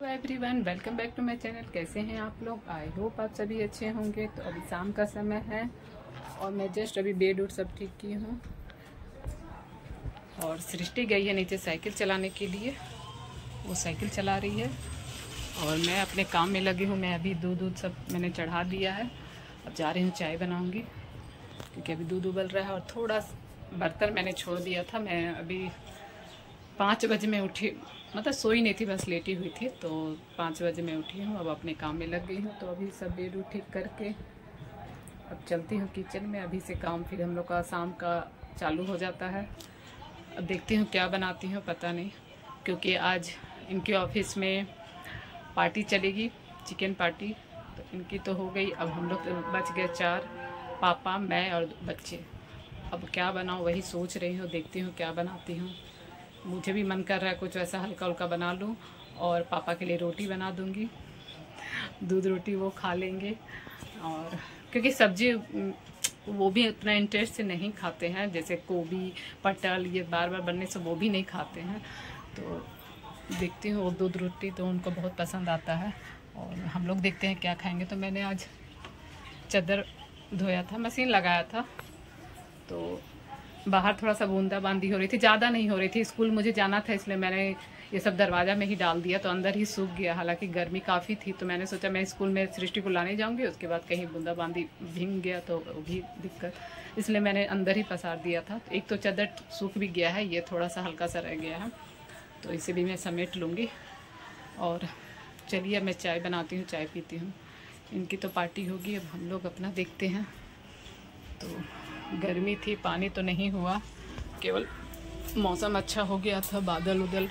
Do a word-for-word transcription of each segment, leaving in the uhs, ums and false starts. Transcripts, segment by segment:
Everyone, welcome back to my channel. कैसे हैं आप लोग? आई होप आप सभी अच्छे होंगे। तो अभी शाम का समय है और मैं जस्ट अभी बेड उड सब ठीक की हूँ और सृष्टि गई है नीचे साइकिल चलाने के लिए। वो साइकिल चला रही है और मैं अपने काम में लगी हूँ। मैं अभी दूध दूध सब मैंने चढ़ा दिया है। अब जा रही हूँ चाय बनाऊँगी क्योंकि अभी दूध उबल रहा है और थोड़ा बर्तन मैंने छोड़ दिया था। मैं अभी पाँच बजे में उठी, मतलब सोई नहीं थी, बस लेटी हुई थी। तो पाँच बजे मैं उठी हूँ, अब अपने काम में लग गई हूँ। तो अभी सब बेड उड ठीक करके अब चलती हूँ किचन में। अभी से काम फिर हम लोग का शाम का चालू हो जाता है। अब देखती हूँ क्या बनाती हूँ, पता नहीं, क्योंकि आज इनके ऑफिस में पार्टी चलेगी, चिकन पार्टी। तो इनकी तो हो गई, अब हम लोग बच गए चार, पापा, मैं और बच्चे। अब क्या बनाऊँ वही सोच रही हूँ, देखती हूँ क्या बनाती हूँ। मुझे भी मन कर रहा है कुछ ऐसा हल्का हल्का बना लूँ और पापा के लिए रोटी बना दूँगी, दूध रोटी वो खा लेंगे। और क्योंकि सब्जी वो भी उतना इंटरेस्ट से नहीं खाते हैं, जैसे गोभी, पटल, ये बार बार बनने से वो भी नहीं खाते हैं। तो देखती हूँ, वो दूध रोटी तो उनको बहुत पसंद आता है और हम लोग देखते हैं क्या खाएंगे। तो मैंने आज चादर धोया था, मशीन लगाया था, तो बाहर थोड़ा सा बूंदा बांदी हो रही थी, ज़्यादा नहीं हो रही थी। स्कूल मुझे जाना था इसलिए मैंने ये सब दरवाज़ा में ही डाल दिया, तो अंदर ही सूख गया। हालांकि गर्मी काफ़ी थी, तो मैंने सोचा मैं स्कूल में सृष्टि को लाने जाऊंगी, उसके बाद कहीं बूंदा बांदी भीग गया तो वो भी दिक्कत, इसलिए मैंने अंदर ही पसार दिया था। एक तो चादर सूख भी गया है, ये थोड़ा सा हल्का सा रह गया है, तो इसे भी मैं समेट लूँगी। और चलिए अब मैं चाय बनाती हूँ, चाय पीती हूँ। इनकी तो पार्टी होगी, अब हम लोग अपना देखते हैं। तो गर्मी थी, पानी तो नहीं हुआ, केवल मौसम अच्छा हो गया था, बादल उदल।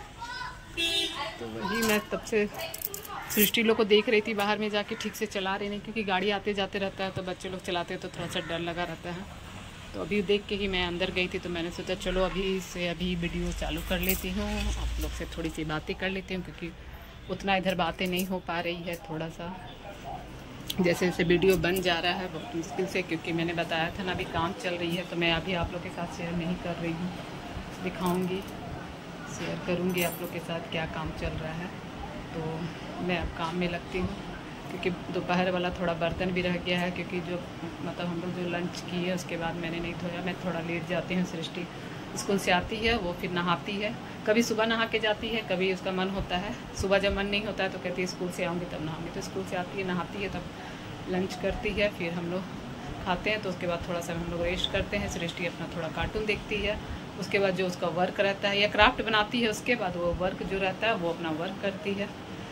तो वही मैं तब से सृष्टि लोग को देख रही थी, बाहर में जाके ठीक से चला रही नहीं, क्योंकि गाड़ी आते जाते रहता है तो बच्चे लोग चलाते हैं तो थोड़ा सा डर लगा रहता है। तो अभी देख के ही मैं अंदर गई थी, तो मैंने सोचा चलो अभी से अभी वीडियो चालू कर लेती हूँ, आप लोग से थोड़ी सी बातें कर लेती हूँ, क्योंकि उतना इधर बातें नहीं हो पा रही है। थोड़ा सा जैसे जैसे वीडियो बन जा रहा है बहुत मुश्किल से, क्योंकि मैंने बताया था ना अभी काम चल रही है, तो मैं अभी आप लोग के साथ शेयर नहीं कर रही हूँ। दिखाऊंगी, शेयर करूँगी आप लोग के साथ क्या काम चल रहा है। तो मैं अब काम में लगती हूँ, क्योंकि दोपहर वाला थोड़ा बर्तन भी रह गया है, क्योंकि जो मतलब हम लोग जो लंच किए उसके बाद मैंने नहीं धोया। मैं थोड़ा लेट जाती हूँ, सृष्टि स्कूल से आती है, वो फिर नहाती है, कभी सुबह नहा के जाती है, कभी उसका मन होता है। सुबह जब मन नहीं होता है तो कहती है स्कूल से आऊँगी तब नहाऊंगी। तो स्कूल से आती है, नहाती है, तब लंच करती है, फिर हम लोग खाते हैं। तो उसके बाद थोड़ा सा हम लोग रेस्ट करते हैं। सृष्टि अपना थोड़ा कार्टून देखती है, उसके बाद जो उसका वर्क रहता है या क्राफ्ट बनाती है, उसके बाद वो वर्क जो रहता है वो अपना वर्क करती है।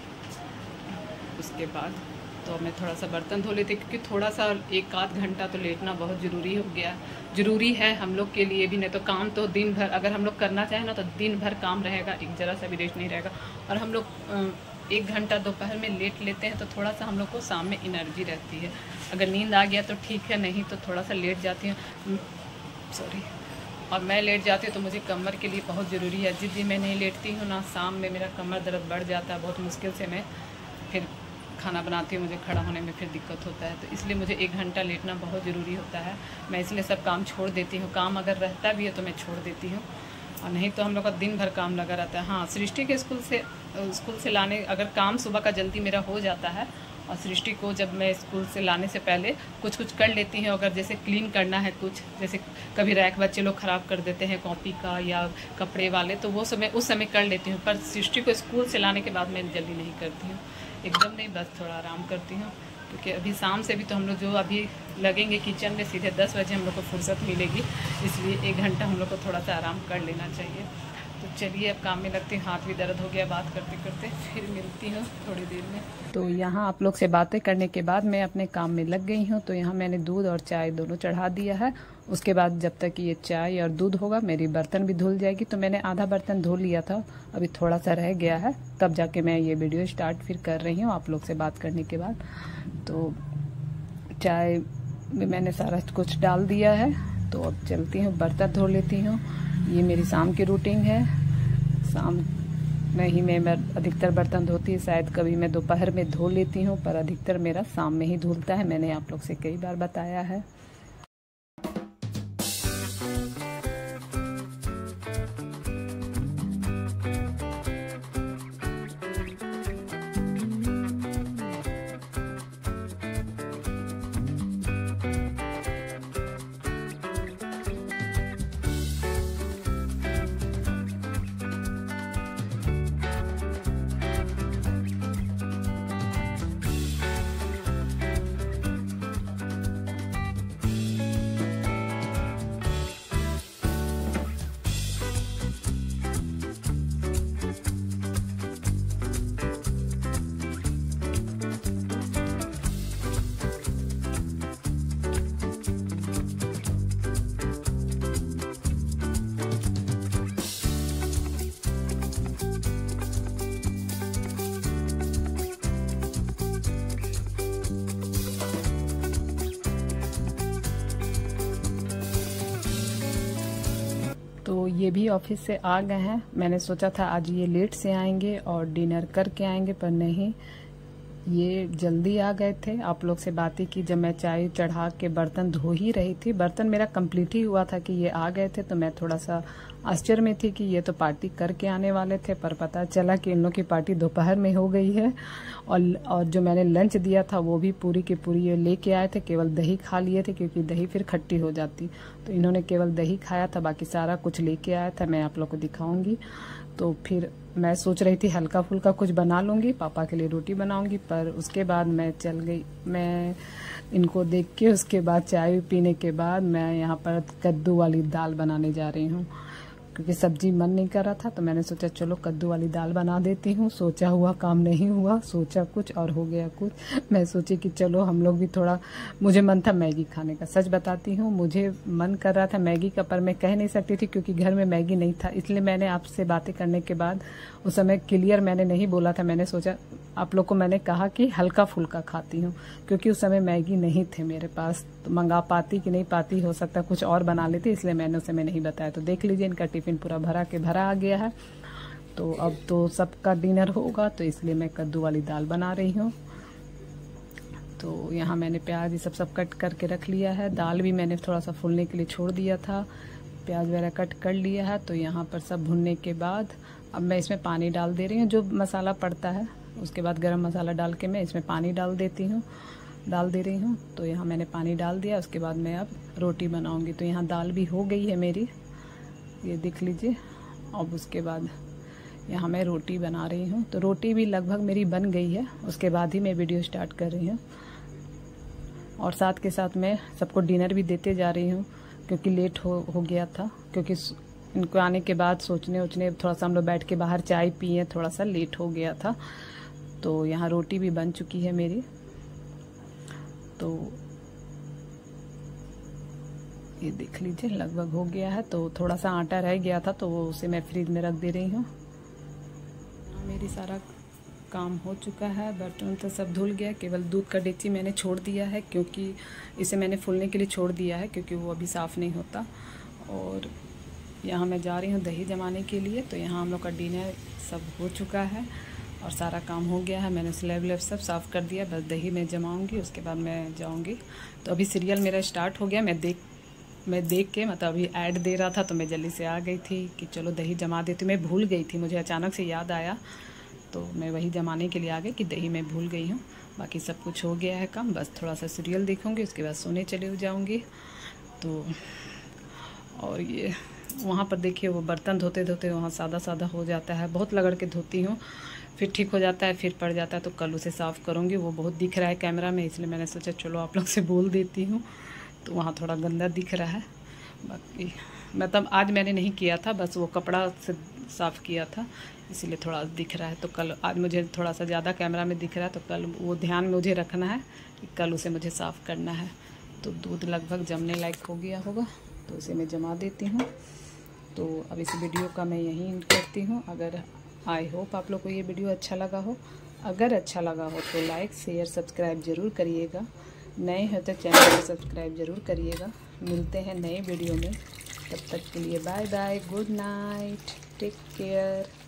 उसके बाद तो मैं थोड़ा सा बर्तन धो लेती, क्योंकि थोड़ा सा एक आध घंटा तो लेटना बहुत ज़रूरी हो गया, ज़रूरी है हम लोग के लिए भी। नहीं तो काम तो दिन भर अगर हम लोग करना चाहें ना तो दिन भर काम रहेगा, एक जरा सा भी रेस्ट नहीं रहेगा। और हम लोग एक घंटा दोपहर में लेट लेते हैं तो थोड़ा सा हम लोग को शाम में एनर्जी रहती है। अगर नींद आ गया तो ठीक है, नहीं तो थोड़ा सा लेट जाती हूँ, सॉरी। और मैं लेट जाती हूँ तो मुझे कमर के लिए बहुत ज़रूरी है। जिस दिन मैं नहीं लेटती हूँ ना, शाम में मेरा कमर दर्द बढ़ जाता है, बहुत मुश्किल से मैं फिर खाना बनाती हूँ, मुझे खड़ा होने में फिर दिक्कत होता है। तो इसलिए मुझे एक घंटा लेटना बहुत ज़रूरी होता है। मैं इसलिए सब काम छोड़ देती हूँ, काम अगर रहता भी है तो मैं छोड़ देती हूँ, और नहीं तो हम लोग का दिन भर काम लगा रहता है। हाँ, सृष्टि के स्कूल से स्कूल से लाने, अगर काम सुबह का जल्दी मेरा हो जाता है और सृष्टि को जब मैं स्कूल से लाने से पहले कुछ कुछ कर लेती हूँ। अगर जैसे क्लीन करना है कुछ, जैसे कभी रैक बच्चे लोग ख़राब कर देते हैं कॉपी का या कपड़े वाले, तो वो समय उस समय कर लेती हूँ। पर सृष्टि को स्कूल से लाने के बाद मैं जल्दी नहीं करती हूँ, एकदम नहीं, बस थोड़ा आराम करती हूँ। क्योंकि अभी शाम से भी तो हम लोग जो अभी लगेंगे किचन में, सीधे दस बजे हम लोग को फुर्सत मिलेगी, इसलिए एक घंटा हम लोग को थोड़ा सा आराम कर लेना चाहिए। तो चलिए अब काम में लगती हूँ, हाथ भी दर्द हो गया बात करते करते, फिर मिलती हूँ थोड़ी देर में। तो यहाँ आप लोग से बातें करने के बाद मैं अपने काम में लग गई हूँ। तो यहाँ मैंने दूध और चाय दोनों चढ़ा दिया है। उसके बाद जब तक ये चाय और दूध होगा मेरी बर्तन भी धुल जाएगी। तो मैंने आधा बर्तन धो लिया था, अभी थोड़ा सा रह गया है, तब जाके मैं ये वीडियो स्टार्ट फिर कर रही हूँ आप लोग से बात करने के बाद। तो चाय में मैंने सारा कुछ डाल दिया है, तो अब चलती हूँ बर्तन धो लेती हूँ। ये मेरी शाम की रूटीन है, शाम में ही मैं मैं अधिकतर बर्तन धोती है। शायद कभी मैं दोपहर में धो लेती हूँ, पर अधिकतर मेरा शाम में ही धुलता है, मैंने आप लोग से कई बार बताया है। ये भी ऑफिस से आ गए हैं। मैंने सोचा था आज ये लेट से आएंगे और डिनर करके आएंगे, पर नहीं, ये जल्दी आ गए थे। आप लोग से बातें की जब मैं चाय चढ़ा के बर्तन धो ही रही थी। बर्तन मेरा कंप्लीट ही हुआ था कि ये आ गए थे, तो मैं थोड़ा सा आश्चर्य में थी कि ये तो पार्टी करके आने वाले थे, पर पता चला कि इन लोग की पार्टी दोपहर में हो गई है। और और जो मैंने लंच दिया था वो भी पूरी की पूरी ये लेके आए थे। केवल दही खा लिए थे क्योंकि दही फिर खट्टी हो जाती, तो इन्होंने केवल दही खाया था, बाकी सारा कुछ लेके आया था। मैं आप लोग को दिखाऊंगी। तो फिर मैं सोच रही थी हल्का फुल्का कुछ बना लूँगी, पापा के लिए रोटी बनाऊंगी, पर उसके बाद मैं चल गई। मैं इनको देख के उसके बाद चाय पीने के बाद मैं यहाँ पर कद्दू वाली दाल बनाने जा रही हूँ, क्योंकि सब्जी मन नहीं कर रहा था। तो मैंने सोचा चलो कद्दू वाली दाल बना देती हूँ। सोचा हुआ काम नहीं हुआ, सोचा कुछ और हो गया कुछ। मैं सोची कि चलो हम लोग भी थोड़ा, मुझे मन था मैगी खाने का। सच बताती हूँ, मुझे मन कर रहा था मैगी का, पर मैं कह नहीं सकती थी क्योंकि घर में मैगी नहीं था। इसलिए मैंने आपसे बातें करने के बाद उस समय क्लियर मैंने नहीं बोला था। मैंने सोचा आप लोग को मैंने कहा कि हल्का फुल्का खाती हूँ, क्योंकि उस समय मैगी नहीं थे मेरे पास, तो मंगा पाती कि नहीं पाती, हो सकता कुछ और बना लेती, इसलिए मैंने उस समय नहीं बताया। तो देख लीजिए इनका टिफिन पूरा भरा के भरा आ गया है। तो अब तो सबका डिनर होगा, तो इसलिए मैं कद्दू वाली दाल बना रही हूँ। तो यहाँ मैंने प्याज ये सब सब कट करके रख लिया है। दाल भी मैंने थोड़ा सा फूलने के लिए छोड़ दिया था, प्याज वगैरह कट कर लिया है। तो यहाँ पर सब भुनने के बाद अब मैं इसमें पानी डाल दे रही हूँ, जो मसाला पड़ता है। उसके बाद गरम मसाला डाल के मैं इसमें पानी डाल देती हूँ, डाल दे रही हूँ। तो यहाँ मैंने पानी डाल दिया। उसके बाद मैं अब रोटी बनाऊँगी। तो यहाँ दाल भी हो गई है मेरी, ये देख लीजिए। अब उसके बाद यहाँ मैं रोटी बना रही हूँ। तो रोटी भी लगभग मेरी बन गई है, उसके बाद ही मैं वीडियो स्टार्ट कर रही हूँ। और साथ के साथ मैं सबको डिनर भी देते जा रही हूँ, क्योंकि लेट हो हो गया था। क्योंकि इनको आने के बाद सोचने उचने थोड़ा सा हम लोग बैठ के बाहर चाय पिए, थोड़ा सा लेट हो गया था। तो यहाँ रोटी भी बन चुकी है मेरी। तो ये देख लीजिए लगभग हो गया है। तो थोड़ा सा आटा रह गया था, तो वो उसे मैं फ्रिज में रख दे रही हूँ। मेरी सारा काम हो चुका है, बर्तन तो सब धुल गया। केवल दूध का डेची मैंने छोड़ दिया है, क्योंकि इसे मैंने फूलने के लिए छोड़ दिया है, क्योंकि वो अभी साफ़ नहीं होता। और यहाँ मैं जा रही हूँ दही जमाने के लिए। तो यहाँ हम लोग का डिनर सब हो चुका है और सारा काम हो गया है। मैंने स्लैब व्लैब सब साफ़ कर दिया, बस दही मैं जमाऊँगी, उसके बाद मैं जाऊँगी। तो अभी सीरियल मेरा स्टार्ट हो गया। मैं देख मैं देख के मतलब अभी ऐड दे रहा था, तो मैं जल्दी से आ गई थी कि चलो दही जमा देती हूँ। मैं भूल गई थी, मुझे अचानक से याद आया, तो मैं वही जमाने के लिए आ गई कि दही मैं भूल गई हूँ। बाकी सब कुछ हो गया है काम, बस थोड़ा सा सीरियल देखूँगी, उसके बाद सोने चले जाऊँगी। तो और ये वहाँ पर देखिए वो बर्तन धोते धोते वहाँ सादा सादा हो जाता है। बहुत लगड़ के धोती हूँ, फिर ठीक हो जाता है, फिर पड़ जाता है। तो कल उसे साफ़ करूँगी। वो बहुत दिख रहा है कैमरा में, इसलिए मैंने सोचा चलो आप लोग से बोल देती हूँ। तो वहाँ थोड़ा गंदा दिख रहा है। बाकी मतलब आज मैंने नहीं किया था, बस वो कपड़ा से साफ़ किया था, इसीलिए थोड़ा दिख रहा है। तो कल आज मुझे थोड़ा सा ज़्यादा कैमरा में दिख रहा है, तो कल वो ध्यान में मुझे रखना है कि कल उसे मुझे साफ़ करना है। तो दूध लगभग जमने लायक हो गया होगा, तो उसे मैं जमा देती हूँ। तो अब इस वीडियो का मैं यहीं एंड करती हूँ। अगर आई होप आप लोग को ये वीडियो अच्छा लगा हो। अगर अच्छा लगा हो तो लाइक शेयर सब्सक्राइब ज़रूर करिएगा। नए हो तो चैनल को सब्सक्राइब ज़रूर करिएगा। मिलते हैं नए वीडियो में, तब तक के लिए bye bye, good night, take care.